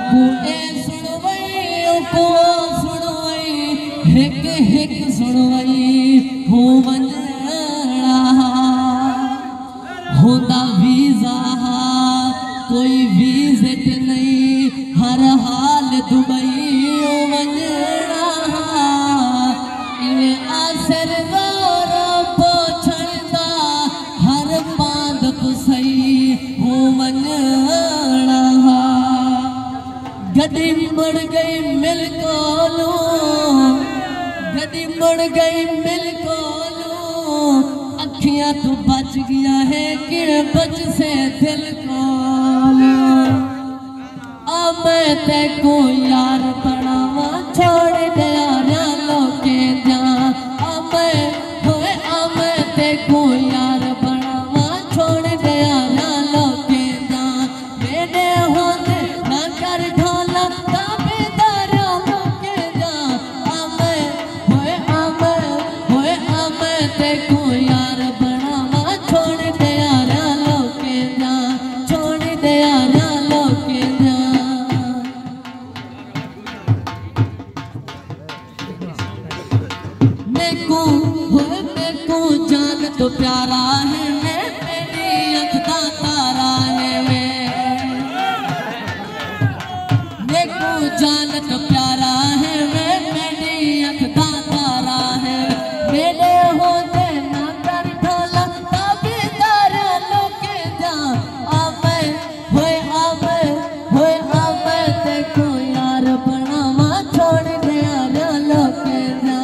को ए सुनवई को सुनवई हिक हिक सुनवई हो वंजड़ा होंदा वीजा कोई विजिट नहीं हर हाल दुबई हो वंजड़ा इन्हें आसर ज़ोर पोछड़दा हर पांद पुसई हो वंजड़ा गड्डी मुड़ गई मिल कोलो गड्डी मुड़ गई मिल कोलो अखियां तो बच गया है कि बच से दिल कोलो अब मैं ते को यार बनावा छोड़ दिया लो के जा अब मैं ते को यार बनावा छोड़ दिया लो के जा मेरे होते ना कर ढोला ताबेदार लो के जा अब मैं ते को यार बनावा छोड़ दिया लो के जा छोड़ दिया लो के जा मेको जान तो प्यारा है मैं मेरी अख दा तारा है मेको जान तो प्यारा है मैं मेरी अख दा तारा है मेरे होते ना कर ढोला ताबेदार लोके जा आवे तेको यार बनावा छोड़ दिया लोके जा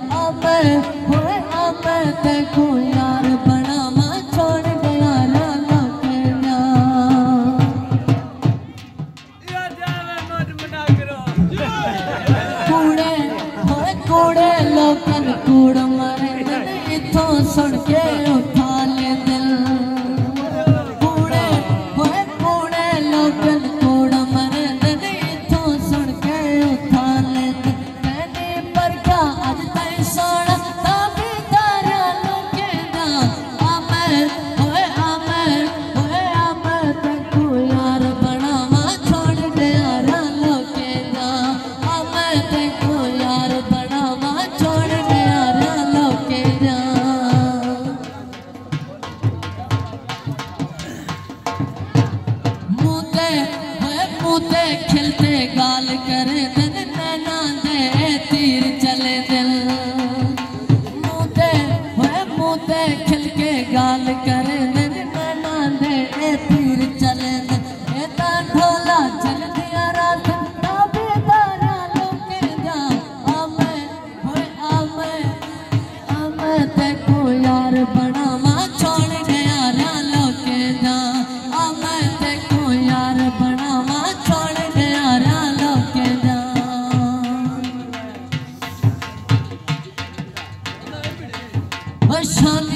आवे तेको यार बनावा छोड़ दिया लोके जा कूड़े लोकन कूड़ मारे दिल इथों सुन के उठा ले दिल कूड़े लोकन कूड़ मारे दिल इथों सुन के उठा ले दिल कहने पर क्या अज तई सोना ताबेदार लोके जा आमे तेको यार बनावा छोड़ दिया लोके जा आमे तेको यार बनावा छोड़ दिया लोके जा मुँह खिलते गाल करे दिल नैना दे तीर चले दिल मुँह खिल के गाल करे दिल नैना दे तीर चले दिल एता ढोला चल दिया रात ताबेदार लोके जा आमे तेको यार बनावा छोड़ दिया लोके जा आमे तेको यार बनावा छोड़ दिया लोके जा शान